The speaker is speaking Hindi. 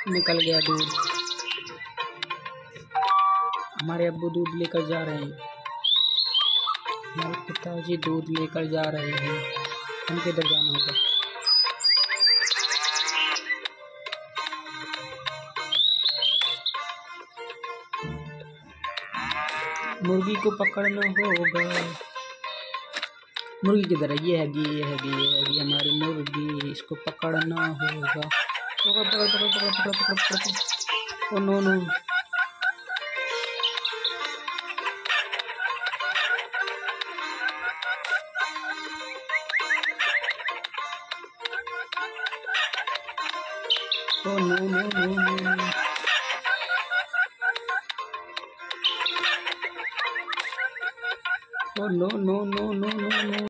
निकल गया दूध। हमारे अब्बू दूध लेकर जा रहे हैं। हमारे पिताजी दूध लेकर जा रहे हैं। हम किधर जाना होगा? मुर्गी को पकड़ना होगा। मुर्गी किधर है? ये हैगी हमारी मुर्गी। इसको पकड़ना होगा। पकड़ पकड़ पकड़ पकड़ पकड़ पकड़ पकड़। Oh no no. Oh no no no no no. Oh no no no no no no.